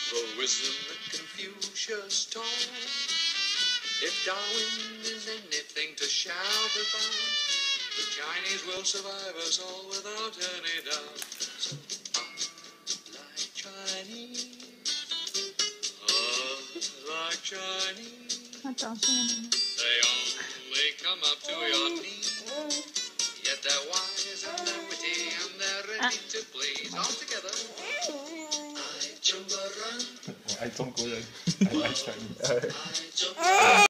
The wisdom that Confucius taught. If Darwin is anything to shout about, the Chinese will survive us all without any doubt. So like Chinese, like Chinese, they only come up to your knees. Yet they're wise and they're witty and they're ready to please. All together. I 中国人， 我爱中国人，I like Chinese。